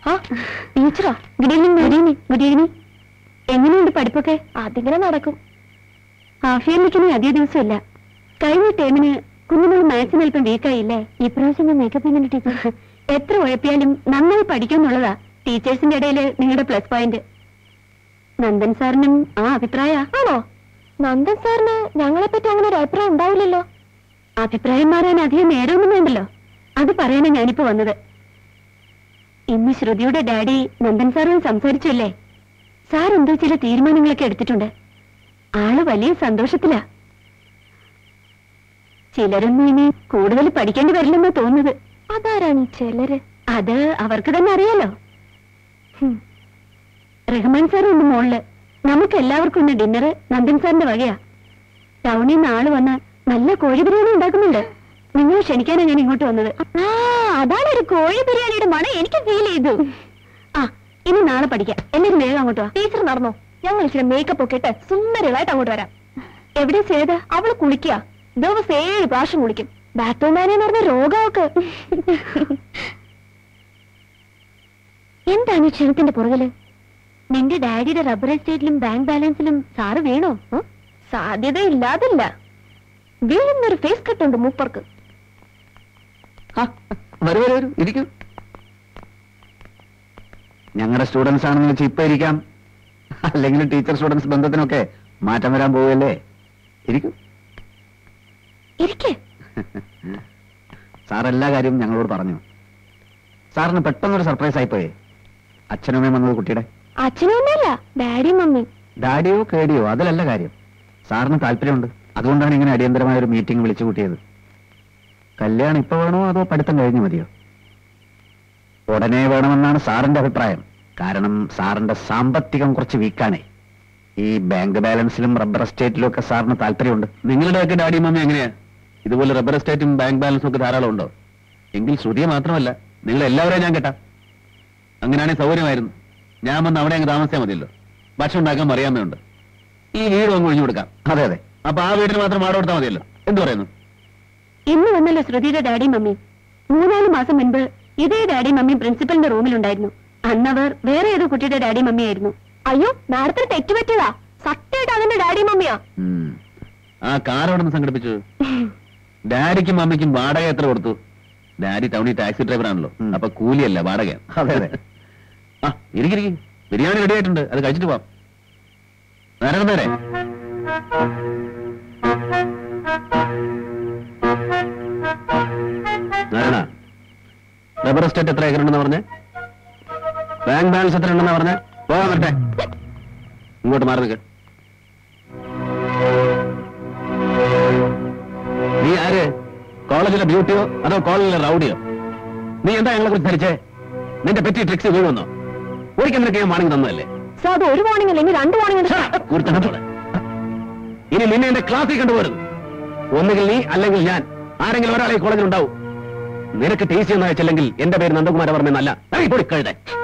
ടീച്ചറോ? Good evening. Good evening. Good evening. എങ്ങനെയുണ്ട് പഠിപ്പൊക്കെ? അതിങ്ങനെ നടക്കും. ഹാഫ് ഇയറിലേക്കിനി അധിക ദിവസമില്ല. കഴിഞ്ഞ ടൈമിന് കുഞ്ഞുങ്ങൾ മാത്സിന് അല്പം വീക്കായില്ലേ? ഇപ്രാവശ്യം മേക്കപ്പ് എങ്ങനെ ടീച്ചർ? എത്ര ഉഴപ്പിയാലും നന്നായി പഠിക്കുന്നുള്ളതാ ടീച്ചേഴ്സിന്റെ ഇടയിൽ നിങ്ങളുടെ പ്ലസ് പോയിന്റ്. നന്ദൻ സാറിനും ആ അഭിപ്രായ? ആണോ? നന്ദൻ സാറിന് ഞങ്ങളെപ്പറ്റി അങ്ങനെ ഒരു അഭിപ്രായം ഉണ്ടാവില്ലല്ലോ. അഭിപ്രായം മാറാൻ അധികം നേരമൊന്നും വേണ്ടല്ലോ. അത് പറയാനാ ഞാനിപ്പോ വന്നത്. ഇന്ന് ശ്രുതിയുടെ ഡാഡി നന്ദൻ സാറും സംസാരിച്ചല്ലേ? സാർ എന്തോ ചില തീരുമാനങ്ങളൊക്കെ എടുത്തിട്ടുണ്ട്. ആള് വലിയ സന്തോഷത്തിലാ. ചിലരൊന്നും ഇനി കൂടുതൽ പഠിക്കേണ്ടി വരില്ലെന്നാ തോന്നുന്നത്. അതാരാണ് ചിലര്? അത് അവർക്ക് തന്നെ അറിയാലോ. റഹ്മാൻ സാർ ഒന്ന് മോളില്. നമുക്ക് എല്ലാവർക്കും ഒന്ന് ഡിന്നർ നന്ദൻ സാറിന്റെ വകയാ. ടൗണിൽ നിന്ന് ആള് വന്ന് നല്ല കോഴി ബിരിയാണി ഉണ്ടാക്കുന്നുണ്ട്. നിങ്ങൾ ക്ഷണിക്കാനാണ് ഞാൻ ഇങ്ങോട്ട് വന്നത്. അതാണ് ഒരു കോഴി ബിരിയാണിയുടെ മണം എനിക്ക് ഫീൽ ചെയ്തു. ആ, ഇനി നാളെ പഠിക്കാം. എല്ലാവരും വേഗം അങ്ങോട്ട് വാ. ടീച്ചർ നടന്നോ? ഞങ്ങൾ ഇച്ചിരി മേക്കപ്പ് ഒക്കെ ഇട്ട് സുന്ദരമായിട്ട് അങ്ങോട്ട് വരാം. എവിടെ സേത? അവള് കുളിക്കുക. ദിവസം 7 പ്രാവശ്യം കുളിക്കും. ബാത്റൂമാനെന്ന് പറഞ്ഞ രോഗമൊക്കെ. എന്താണ് ഈ ക്ഷണത്തിന്റെ പുറകില്? നിന്റെ ഡാഡിയുടെ റബ്ബർ എസ്റ്റേറ്റിലും ബാങ്ക് ബാലൻസിലും സാറ് വീണോ? സാധ്യത ഇല്ലാതില്ല. വീഴുന്നൊരു ഫേസ് കട്ടുണ്ട് മൂപ്പർക്ക്. ഞങ്ങളുടെ സ്റ്റുഡൻസ് ആണെന്ന് വെച്ച് ഇപ്പൊ ഇരിക്കാം. അല്ലെങ്കിൽ ടീച്ചർ സ്റ്റുഡൻസ് ബന്ധത്തിനൊക്കെ മാറ്റം വരാൻ പോവുകയല്ലേ. ഇരിക്കും. സാർ എല്ലാ കാര്യവും ഞങ്ങളോട് പറഞ്ഞു. സാറിന് പെട്ടെന്നൊരു സർപ്രൈസ് ആയിപ്പോയേ. അച്ഛനും അമ്മയും വന്നത് കുട്ടിയുടെ. അച്ഛനും അമ്മയല്ല, ഡാഡിയും മമ്മി. ഡാഡിയോ കേടിയോ അതിലല്ല കാര്യം. സാറിന് താല്പര്യമുണ്ട്. അതുകൊണ്ടാണ് ഇങ്ങനെ അടിയന്തരമായ ഒരു മീറ്റിംഗ് വിളിച്ചു കൂട്ടിയത്. കല്യാണം ഇപ്പൊ വേണോ അതോ പഠിത്തം കഴിഞ്ഞു മതിയോ? ഉടനെ വേണമെന്നാണ് സാറിന്റെ അഭിപ്രായം. കാരണം സാറിന്റെ സാമ്പത്തികം കുറച്ച് വീക്കാണേ. ഈ ബാങ്ക് ബാലൻസിലും റബ്ബർ എസ്റ്റേറ്റിലും ഒക്കെ സാറിന് താല്പര്യമുണ്ട്. നിങ്ങളുടെയൊക്കെ ഡാഡിയും മമ്മി എങ്ങനെയാ? ഇതുപോലെ റബ്ബർ എസ്റ്റേറ്റും ബാങ്ക് ബാലൻസും ഒക്കെ ധാരാളം ഉണ്ടോ? എങ്കിൽ ശ്രുതിയെ മാത്രമല്ല നിങ്ങൾ എല്ലാവരെയും ഞാൻ കേട്ടാ. അങ്ങനെയാണെങ്കിൽ സൗകര്യമായിരുന്നു. ഞാൻ വന്ന് അവിടെ അങ്ങ് താമസിച്ചാൽ മതിയല്ലോ. ഭക്ഷണം ഉണ്ടാക്കാൻ അറിയാമയുണ്ട്. ഈ വീടും അങ്ങ് ഒഴിഞ്ഞു കൊടുക്കാം. അതെ അതെ. അപ്പൊ ആ വീടിന് മാത്രം വാടക കൊടുത്താൽ മതിയല്ലോ. എന്ത് പറയുന്നു? ഇന്ന് വന്നല്ലോ ശ്രുതിയുടെ ഡാഡിയും മമ്മിയും. 3-4 മാസം മുൻപ് ഇതേ ഡാഡിയും മമ്മിയും പ്രിൻസിപ്പലിന്റെ റൂമിലുണ്ടായിരുന്നു. അന്നവർ വേറെ ഏതോ കുട്ടിയുടെ ഡാഡിയും മമ്മിയായിരുന്നു. അയ്യോ, മാഡത്തിന് തെറ്റുപറ്റിയതാ. സത്യമായിട്ട് അതിന്റെ ഡാഡിയും മമ്മിയാ. ആ കാർ അവിടെ നിന്ന് സംഘടിപ്പിച്ചു. ഡാഡിക്കും മമ്മിക്കും വാടക എത്ര കൊടുത്തു? ഡാഡി ടൗണിൽ ടാക്സി ഡ്രൈവർ ആണല്ലോ. അപ്പൊ കൂലിയല്ല, വാടക. അതെ അതെ. ആ ഇരിക്കും. ബിരിയാണി റെഡി ആയിട്ടുണ്ട്. അത് കഴിച്ചിട്ട് പോവാം. നേരെ നേരെ. നാരായണ, റബ്ബർ എസ്റ്റേറ്റ് എത്ര ഏക്കർ ഉണ്ടെന്ന് പറഞ്ഞേ? ബാങ്ക് ബാലൻസ് എത്ര ഉണ്ടെന്നാ പറഞ്ഞേ? പോകാൻ പറ്റേ. ഇങ്ങോട്ട് മാറി നിൽക്ക. നീ ആര്? കോളേജിലെ ബ്യൂട്ടിയോ അതോ കോളേജിലെ റൗഡിയോ? നീ എന്താ ഞങ്ങളെ കുറിച്ച് ധരിച്ചേ? നിന്റെ പെറ്റി ട്രിക്സ് വീഴുമെന്നോ? ഒരിക്കൽ നിനക്ക് ഞാൻ വാണിംഗ് തന്നതല്ലേ? സാർ, അത് ഒരു വാണിംഗ് അല്ലെങ്കിൽ 2 വാണിംഗ്. ഇനി നിന്നെ എന്റെ ക്ലാസ്സിൽ കണ്ടുപോരുന്നു. ഒന്നുകിൽ നീ അല്ലെങ്കിൽ ഞാൻ, ആരെങ്കിലും ഒരാളെ ഈ കോളേജിൽ ഉണ്ടാവും. നിനക്ക് ടി സി ഒന്നും അയച്ചില്ലെങ്കിൽ എന്റെ പേര് നന്ദകുമാര വർമ്മ എന്നല്ല. കഴുതേ.